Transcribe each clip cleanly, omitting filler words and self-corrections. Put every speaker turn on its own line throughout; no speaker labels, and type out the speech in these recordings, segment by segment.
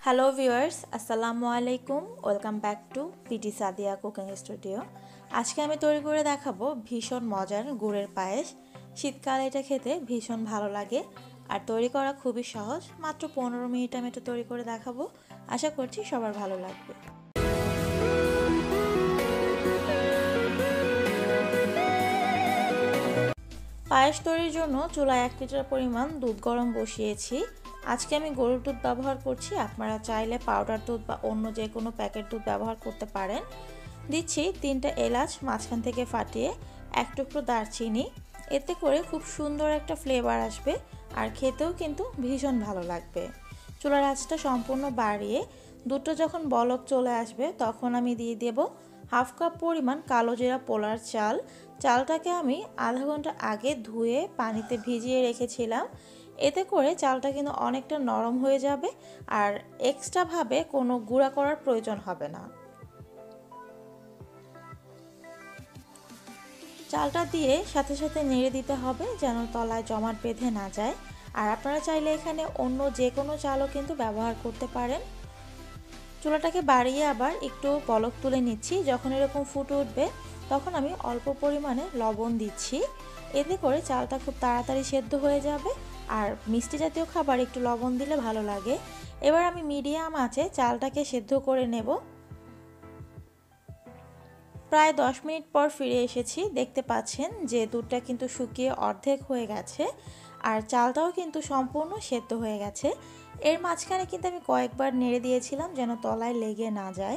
Hello viewers, আসসালামু আলাইকুম। Welcome back to PT Sadia cooking studio. আজকে আমি তৈরি করে দেখাবো ভীষণ মজার গুড়ের পায়েস। শীতকালে এটা খেতে ভীষণ ভালো লাগে আর তৈরি করা খুবই সহজ। মাত্র 15 মিনিট আমি এটা তৈরি করে দেখাবো। আশা করছি সবার ভালো লাগবে। পায়েস তৈরির জন্য চুলায় 1 লিটার পরিমাণ দুধ গরম বসিয়েছি। আজকে আমি গরুর দুধ ব্যবহার করছি, আপনারা চাইলে পাউডার দুধ বা অন্য যে কোনো প্যাকেট দুধ ব্যবহার করতে পারেন। দিচ্ছি 3টা এলাচ মাঝখান থেকে ফাটিয়ে, 1 টুকরো দারচিনি। এতে করে খুব সুন্দর একটা ফ্লেভার আসবে আর খেতেও কিন্তু ভীষণ ভালো লাগবে। চুলার আঁচটা সম্পূর্ণ বাড়িয়ে দুধটা যখন বলক চলে আসবে তখন আমি দিয়ে দেব হাফ কাপ পরিমাণ কালো জিরা পোলার চাল। চালটাকে আমি আধা ঘন্টা আগে ধুয়ে পানিতে ভিজিয়ে রেখেছিলাম। এতে করে চালটা কিন্তু অনেকটা নরম হয়ে যাবে আর এক্সট্রাভাবে কোনো গুঁড়া করার প্রয়োজন হবে না। চালটা দিয়ে সাথে সাথে নেড়ে দিতে হবে যেন তলায় জমাট বেঁধে না যায়। আর আপনারা চাইলে এখানে অন্য যে কোনো চালও কিন্তু ব্যবহার করতে পারেন। চুলাটাকে বাড়িয়ে আবার একটু বলক তুলে নিচ্ছি। যখন এরকম ফুটে উঠবে তখন আমি অল্প পরিমাণে লবণ দিচ্ছি। এতে করে চালটা খুব তাড়াতাড়ি সেদ্ধ হয়ে যাবে আর মিষ্টি জাতীয় খাবার একটু লবণ দিলে ভালো লাগে। এবার আমি মিডিয়াম আঁচে চালটাকে সেদ্ধ করে নেব। প্রায় 10 মিনিট পর ফিরে এসেছি। দেখতে পাচ্ছেন যে দুধটা কিন্তু শুকিয়ে অর্ধেক হয়ে গেছে আর চালটাও কিন্তু সম্পূর্ণ সেদ্ধ হয়ে গেছে। এর মাঝখানে কিন্তু আমি কয়েকবার নেড়ে দিয়েছিলাম যেন তলায় লেগে না যায়।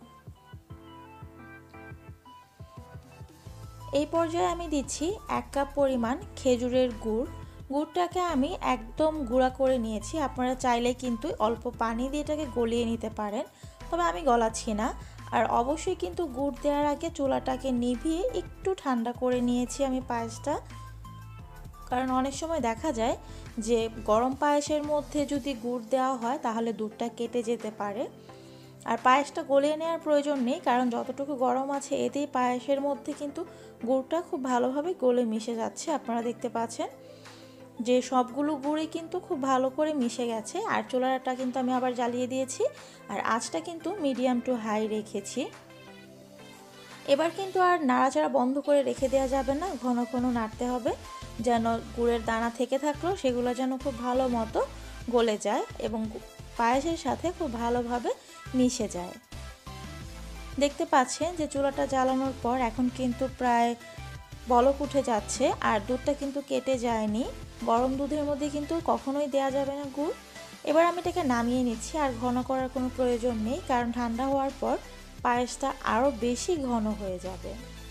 এই পর্যায়ে আমি দিচ্ছি 1 কাপ পরিমাণ খেজুরের গুড়। গুড়টাকে আমি একদম গুঁড়া করে নিয়েছি। আপনারা চাইলে কিন্তু অল্প পানি দিয়ে এটাকে গলিয়ে নিতে পারেন, তবে আমি গলাচ্ছি না। আর অবশ্যই কিন্তু গুড় দেওয়ার আগে চুলাটাকে নিভিয়ে একটু ঠান্ডা করে নিয়েছি আমি পায়েসটা, কারণ অনেক সময় দেখা যায় যে গরম পায়েসের মধ্যে যদি গুড় দেওয়া হয় তাহলে দুধটা কেটে যেতে পারে। আর পায়েসটা গলিয়ে নেওয়ার প্রয়োজন নেই, কারণ যতটুকু গরম আছে এতেই পায়েসের মধ্যে কিন্তু গুড়টা খুব ভালোভাবে গলে মিশে যাচ্ছে। আপনারা দেখতে পাচ্ছেন যে সবগুলো গুড়ই কিন্তু খুব ভালো করে মিশে গেছে। আর চুলাটা কিন্তু আমি আবার জ্বালিয়ে দিয়েছি আর আঁচটা কিন্তু মিডিয়াম টু হাই রেখেছি। এবার কিন্তু আর নাড়াচাড়া বন্ধ করে রেখে দেওয়া যাবে না, ঘন ঘন নাড়তে হবে যেন গুড়ের দানা থেকে থাকলেও সেগুলো যেন খুব ভালো মতো গলে যায় এবং পায়েসের সাথে খুব ভালোভাবে মিশে যায়। দেখতে পাচ্ছেন যে চুলাটা জ্বালানোর পর এখন কিন্তু প্রায় বলক উঠে যাচ্ছে আর দুধটা কিন্তু কেটে যায়নি। গরম দুধের মধ্যে কিন্তু কখনোই দেয়া যাবে না গুড়। এবার আমি এটাকে নামিয়ে নিচ্ছি। আর ঘন করার কোনো প্রয়োজন নেই, কারণ ঠান্ডা হওয়ার পর পায়েসটা আরও বেশি ঘন হয়ে যাবে।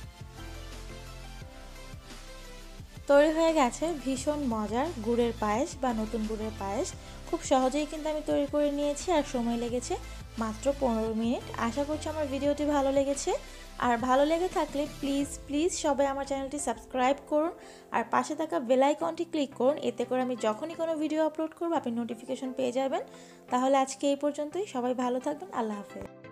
তৈরি হয়ে গেছে ভীষণ মজার গুড়ের পায়েস বা নতুন গুড়ের পায়েস। খুব সহজেই কিন্তু আমি তৈরি করে নিয়েছি আর সময় লেগেছে মাত্র 15 মিনিট। আশা করছি আমার ভিডিওটি ভালো লেগেছে। আর ভালো লেগে থাকলে প্লিজ সবাই আমার চ্যানেলটি সাবস্ক্রাইব করুন আর পাশে থাকা বেল আইকনটি ক্লিক করুন। এতে করে আমি যখনই কোনো ভিডিও আপলোড করব আপনি নোটিফিকেশন পেয়ে যাবেন। তাহলে আজকে এই পর্যন্তই। সবাই ভালো থাকবেন। আল্লাহ হাফেজ।